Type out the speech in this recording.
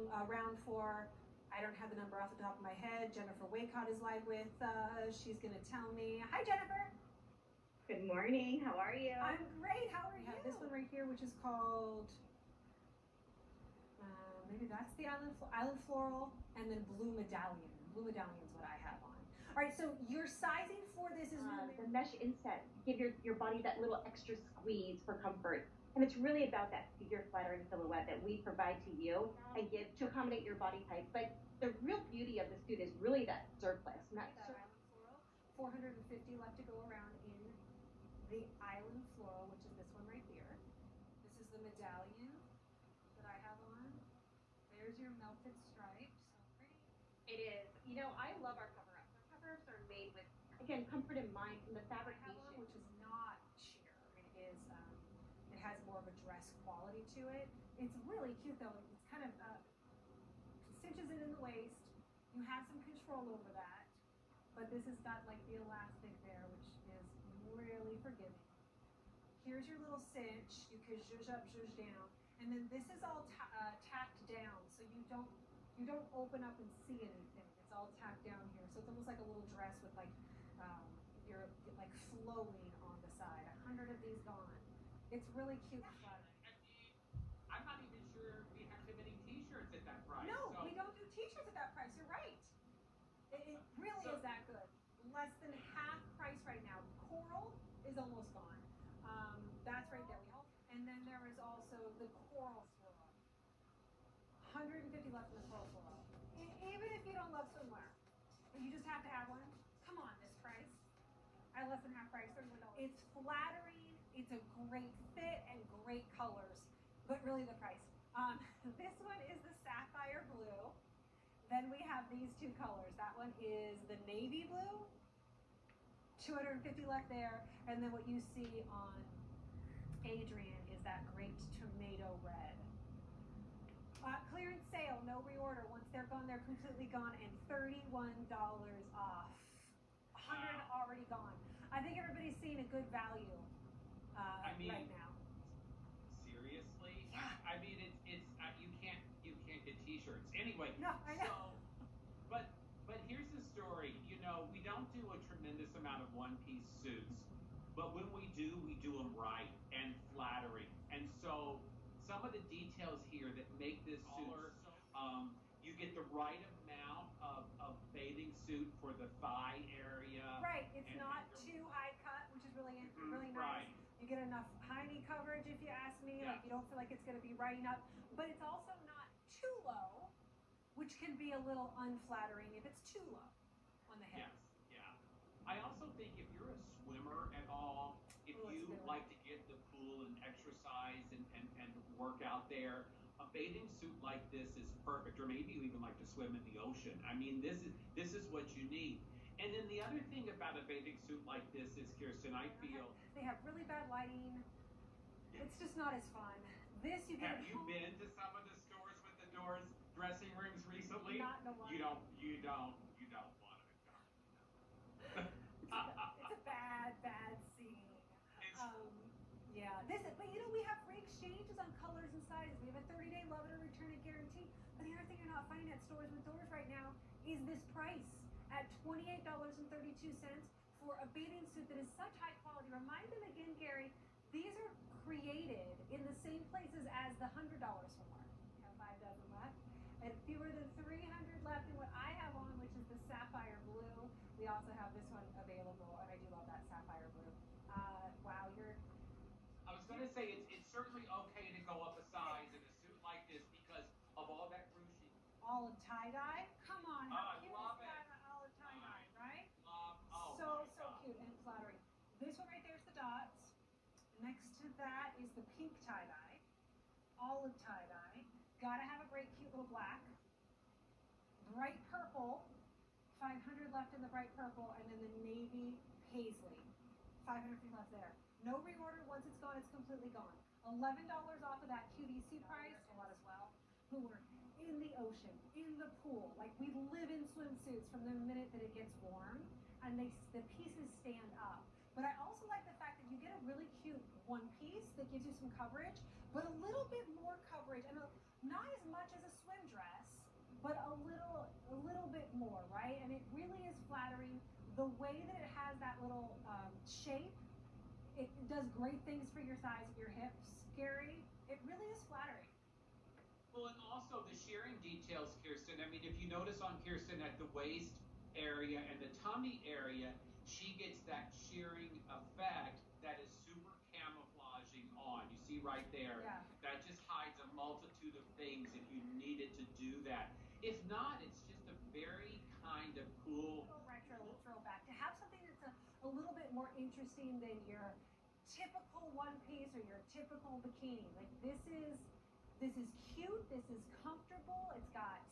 around for, I don't have the number off the top of my head. Jennifer Waycott is live with us. She's going to tell me. Hi, Jennifer. Good morning. How are you? I'm great. How are you? We have this one right here, which is called, maybe that's the Island Floral, and then Blue Medallion. Blue Medallion is what I have on. All right, so your sizing for this is the mesh inset. Give your body that little extra squeeze for comfort. And it's really about that figure flattering silhouette that we provide to you and give to accommodate your body type. But the real beauty of this suit is really that surplus. Not that Island Floral. 450 left to go around in the Island Floral, which is this one right here. This is the medallion that I have on. There's your melted stripes. So pretty. It is. You know, I love our cover-ups. Our cover-ups are made with, again, comfort in mind from the fabrication. One, which is not sheer. It is. It has more of a dress quality to it. It's really cute though. It's kind of cinches it in the waist. You have some control over that. But this has got like the elastic there, which is really forgiving. Here's your little cinch. You can zhuzh up, zhuzh down. And then this is all tacked down, so you don't open up and see anything. It's all tacked down here. So it's almost like a little dress with like, you're like flowing on the side. 100 of these gone. It's really cute and flattering. I'm not even sure we have too many t-shirts at that price. No, we don't do t-shirts at that price. You're right. It really is that good. Less than half price right now. Coral is almost gone. That's right there. And then there is also the coral swirl. 150 left in the coral swirl. Even if you don't love swimwear, you just have to have one. Come on, this price. At less than half price, $31. It's flattering. It's a great fit and great colors, but really the price. This one is the sapphire blue. Then we have these two colors. That one is the navy blue. 250 left there. And then what you see on Adrian is that great tomato red. Clearance sale, no reorder. Once they're gone, they're completely gone, and $31 off. 100 already gone. I think everybody's seeing a good value right now. Seriously? Yeah. I mean, it's you can't get t-shirts anyway. No, I know. So, but here's the story. You know, we don't do a tremendous amount of one-piece suits, but when we do them right and flattering. And so some of the details here that make this suit, you get the right amount of bathing suit for the thigh area. Right, it's not too high cut, which is really nice. Right. You get enough high knee coverage, if you ask me. Yeah. Like you don't feel like it's going to be riding up, but it's also not too low, which can be a little unflattering if it's too low on the head. Yes, yeah. I also think if you're a swimmer at all, if you like to get the pool and exercise and work out there, a bathing suit like this is perfect. Or maybe you even like to swim in the ocean. I mean, this is what you need. And then the other thing about a bathing suit like this is, Kirsten, I feel they have really bad lighting. It's just not as fun. This you get. Have you been to some of the stores with the doors, dressing rooms recently? Not in a while. You don't want to go. It's a bad scene. Yeah, but you know, we have free exchanges on colors and sizes. We have a 30-day love it or return it guarantee. But the other thing you're not finding at stores with doors right now is this price at $28.32 for a bathing suit that is such high quality. Remind them again, Gary, these are created in the same places as the $100 for. We have 5 dozen left. And fewer than 300 left in what I have on, which is the sapphire blue. We also have this one available, and I do love that sapphire blue. Wow, I was going to say it's certainly okay to go up a size in a suit like this because of all that ruching. Olive tie-dye? Come on, how cute is that olive tie-dye, right? So cute and flattering. This one right there is the dots. Next to that is the pink tie-dye, olive tie-dye. Gotta have a great cute little black. Bright purple, 500 left in the bright purple, and then the navy paisley, 550 left there. No reorder. Once it's gone, it's completely gone. $11 off of that QVC price, a lot as well. Who are in the ocean, in the pool. Like we live in swimsuits from the minute that it gets warm, and the pieces stand up. But I also like the fact that you get a really cute one piece that gives you some coverage, but a little bit more coverage, and not as much as a swim dress, but a little bit more, right? And it really is flattering. The way that it has that little shape, it does great things for your size of your hips, Gary. It really is flattering. Well, and also the shearing details, Kirsten. I mean, if you notice on Kirsten at the waist area and the tummy area, she gets that shearing effect that is super camouflaging on. You see right there? Yeah. That just hides a multitude of things if you needed to do that. If not, it's just a very kind of cool Retro throwback. To have something that's a little bit more interesting than your typical one piece or your typical bikini. Like this is cute, this is comfortable, it's got